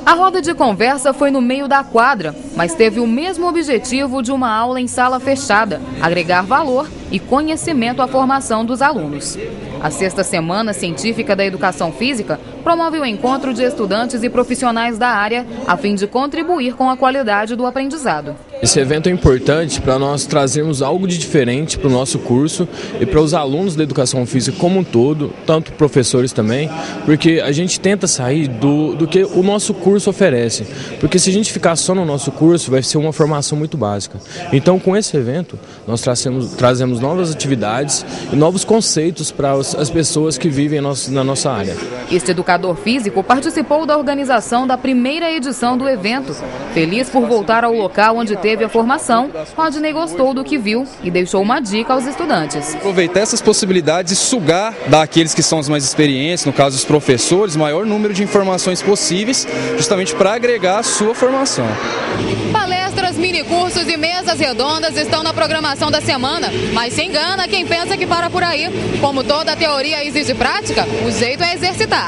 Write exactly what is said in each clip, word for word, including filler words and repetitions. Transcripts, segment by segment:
A roda de conversa foi no meio da quadra, mas teve o mesmo objetivo de uma aula em sala fechada: agregar valor e conhecimento à formação dos alunos. A sexta Semana Científica da Educação Física promove o encontro de estudantes e profissionais da área a fim de contribuir com a qualidade do aprendizado. Esse evento é importante para nós trazermos algo de diferente para o nosso curso e para os alunos da Educação Física como um todo, tanto professores também, porque a gente tenta sair do, do que o nosso curso oferece, porque se a gente ficar só no nosso curso vai ser uma formação muito básica. Então, com esse evento, nós trazemos, trazemos novas atividades e novos conceitos para as pessoas que vivem na nossa área. Este educador físico participou da organização da primeira edição do evento. Feliz por voltar ao local onde teve a formação, Rodney gostou do que viu e deixou uma dica aos estudantes. Aproveitar essas possibilidades e sugar daqueles que são os mais experientes, no caso os professores, o maior número de informações possíveis, justamente para agregar a sua formação. Palestras, minicursos e mesas redondas estão na programação da semana, mas se engana quem pensa que para por aí. Como toda teoria exige prática, o jeito é exercitar.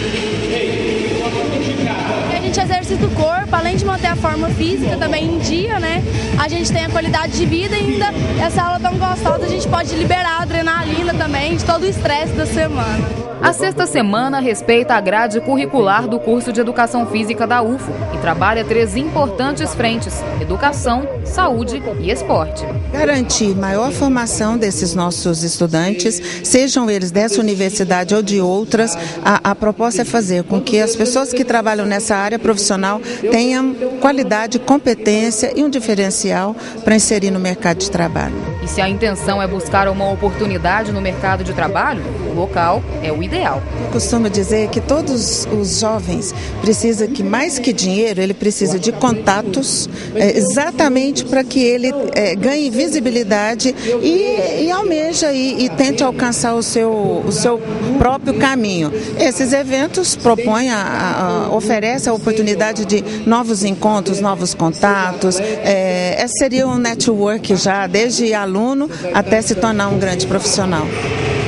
A gente exercita o corpo, além de manter a forma física também em dia, né? A gente tem a qualidade de vida e ainda essa aula tão gostosa, a gente pode liberar a adrenalina também de todo o estresse da semana. A sexta semana respeita a grade curricular do curso de Educação Física da U F O e trabalha três importantes frentes: educação, saúde e esporte. Garantir maior formação desses nossos estudantes, sejam eles dessa universidade ou de outras, a, a proposta é fazer com que as pessoas que trabalham nessa área profissional tenham qualidade, competência e um diferencial para inserir no mercado de trabalho. E se a intenção é buscar uma oportunidade no mercado de trabalho, o local é o ideal. Eu costumo dizer que todos os jovens precisam que, mais que dinheiro, ele precisa de contatos, é, exatamente para que ele é, ganhe visibilidade e, e almeja e, e tente alcançar o seu, o seu próprio caminho. Esses eventos propõem, a, a, oferecem a oportunidade de novos encontros, novos contatos, é, seria um network já, desde aluno até se tornar um grande profissional.